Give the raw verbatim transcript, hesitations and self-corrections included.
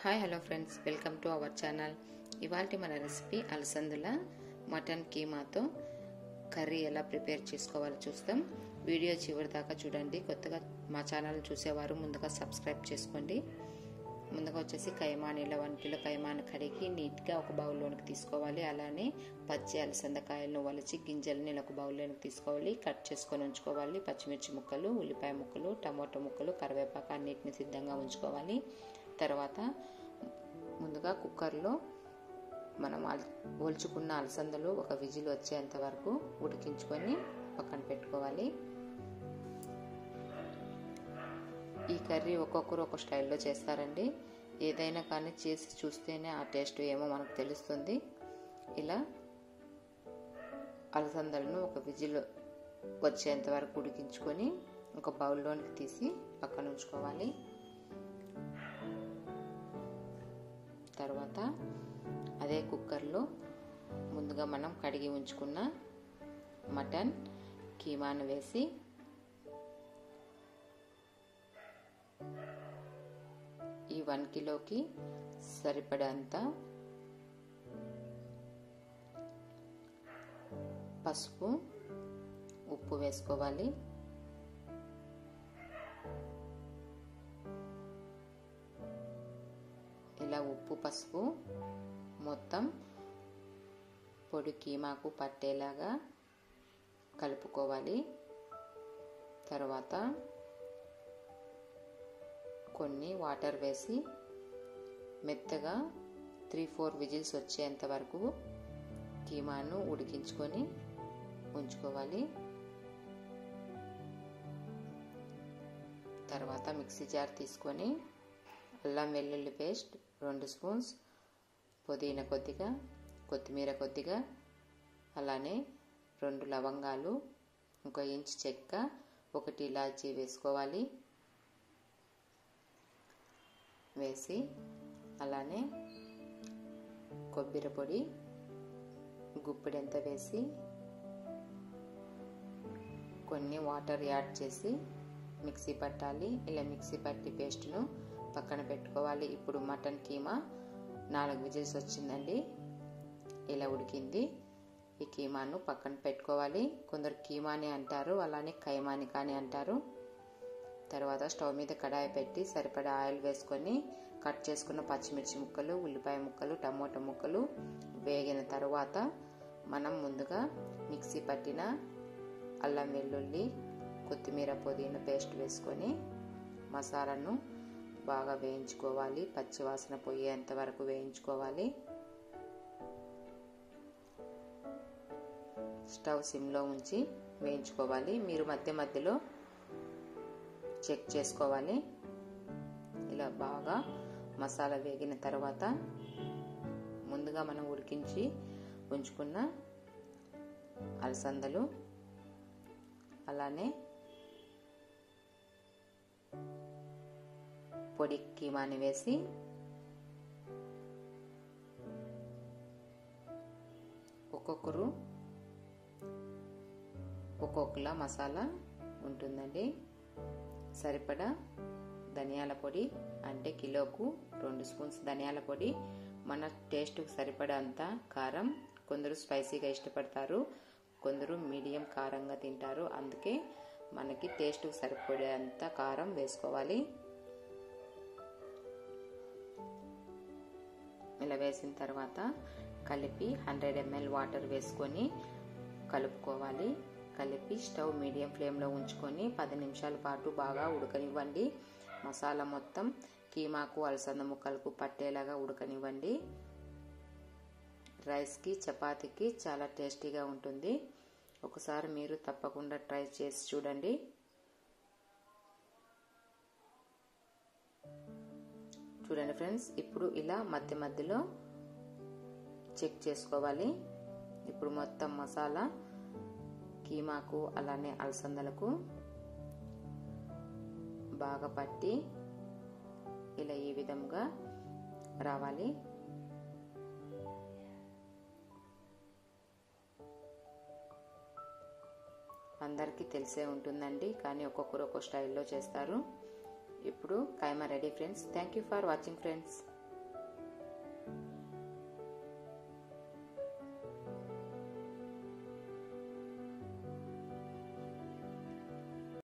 Hi hello friends, welcome to our channel. ఇవాల్టి మన recipe అలసందుల మటన్ కీమాతో కర్రీ ఎలా ప్రిపేర్ చేసుకోవాలో చూస్తాం. వీడియో చివరి దాకా చూడండి. కొత్తగా మా ఛానల్ చూసేవారు ముందుగా సబ్స్క్రైబ్ చేసుకోండి. ముందుగా వచ్చేసి కైమాని, ఇలా వన్ కిలో కైమాని కడిగి నీట్గా ఒక బౌల్లోనికి తీసుకోవాలి. అలానే పచ్చి అలసందకాయలను వలిచి గింజలని ఇలా ఒక బౌల్లోనికి తీసుకోవాలి. కట్ చేసుకొని ఉంచుకోవాలి. పచ్చిమిర్చి ముక్కలు, ఉల్లిపాయ ముక్కలు, టమాటో ముక్కలు, కరివేపాకు అన్నిటిని సిద్ధంగా ఉంచుకోవాలి. తర్వాత ముందుగా కుక్కర్లో మనం ఒలుచుకున్న అలసందలు ఒక విజిల్ వచ్చేంత వరకు ఉడికించుకొని పక్కన పెట్టుకోవాలి. ఈ కర్రీ ఒక్కొక్కరు ఒక స్టైల్లో చేస్తారండి. ఏదైనా కానీ చేసి చూస్తేనే ఆ టేస్ట్ ఏమో మనకు తెలుస్తుంది. ఇలా అలసందలను ఒక విజిల్ వచ్చేంత వరకు ఉడికించుకొని ఒక బౌల్లోనికి తీసి పక్కన ఉంచుకోవాలి. తర్వాత అదే కుక్కర్లో ముందుగా మనం కడిగి ఉంచుకున్న మటన్ కీమాను వేసి ఈ వన్ కిలోకి సరిపడంత పసుపు, ఉప్పు వేసుకోవాలి. ఇలా ఉప్పు, పసుపు మొత్తం పొడి కీమాకు పట్టేలాగా కలుపుకోవాలి. తర్వాత కొన్ని వాటర్ వేసి మెత్తగా త్రీ ఫోర్ విజిల్స్ వచ్చేంత వరకు కీమాను ఉడికించుకొని ఉంచుకోవాలి. తర్వాత మిక్సీ జార్ తీసుకొని అల్లం వెల్లుల్లి పేస్ట్ రెండు స్పూన్స్, పుదీనా కొద్దిగా, కొత్తిమీర కొద్దిగా, అలానే రెండు లవంగాలు, ఒక ఇంచు చెక్క, ఒకటి ఇలాచీ వేసుకోవాలి. వేసి అలానే కొబ్బరి పొడి గుప్పెడంత వేసి కొన్ని వాటర్ యాడ్ చేసి మిక్సీ పట్టాలి. ఇలా మిక్సీ పట్టి పేస్ట్ను పక్కన పెట్టుకోవాలి. ఇప్పుడు మటన్ కీమా నాలుగు విజిల్స్ వచ్చిందండి. ఇలా ఉడికింది. ఈ కీమాను పక్కన పెట్టుకోవాలి. కొందరు కీమాని అంటారు, అలానే కైమాని కానీ అంటారు. తర్వాత స్టవ్ మీద కడాయి పెట్టి సరిపడా ఆయిల్ వేసుకొని కట్ చేసుకున్న పచ్చిమిర్చి ముక్కలు, ఉల్లిపాయ ముక్కలు, టమోటా ముక్కలు వేగిన తర్వాత మనం ముందుగా మిక్సీ పట్టిన అల్లం వెల్లుల్లి, కొత్తిమీర, పుదీనా పేస్ట్ వేసుకొని మసాలాను బాగా వేయించుకోవాలి. పచ్చివాసన పోయేంత వరకు వేయించుకోవాలి. స్టవ్ సిమ్లో ఉంచి వేయించుకోవాలి. మీరు మధ్య మధ్యలో చెక్ చేసుకోవాలి. ఇలా బాగా మసాలా వేగిన తర్వాత ముందుగా మనం ఉడికించి ఉంచుకున్న అలసందలు, అలానే పొడి కీమాని వేసి ఒక్కొక్కరు ఒక్కొక్కలా మసాలా ఉంటుందండి. సరిపడా ధనియాల పొడి, అంటే కిలోకు రెండు స్పూన్స్ ధనియాల పొడి, మన టేస్ట్కి సరిపడంత కారం. కొందరు స్పైసీగా ఇష్టపడతారు, కొందరు మీడియం కారంగా తింటారు. అందుకే మనకి టేస్ట్కి సరిపడేంత కారం వేసుకోవాలి. ఇలా వేసిన తర్వాత కలిపి హండ్రెడ్ ఎంఎల్ వాటర్ వేసుకొని కలుపుకోవాలి. కలిపి స్టవ్ మీడియం ఫ్లేమ్లో ఉంచుకొని పది నిమిషాల పాటు బాగా ఉడకనివ్వండి. మసాలా మొత్తం కీమాకు, అలసంద ముక్కలకు పట్టేలాగా ఉడకనివ్వండి. రైస్కి, చపాతీకి చాలా టేస్టీగా ఉంటుంది. ఒకసారి మీరు తప్పకుండా ట్రై చేసి చూడండి. చూడండి ఫ్రెండ్స్, ఇప్పుడు ఇలా మధ్య మధ్యలో చెక్ చేసుకోవాలి. ఇప్పుడు మొత్తం మసాలా కీమాకు, అలానే అలసందలకు బాగా పట్టి ఇలా ఈ విధంగా రావాలి. అందరికీ తెలిసే ఉంటుందండి, కానీ ఒక్కొక్కరు ఒక్కో స్టైల్లో చేస్తారు. ఇప్పుడు keema ready friends. Thank you for watching friends.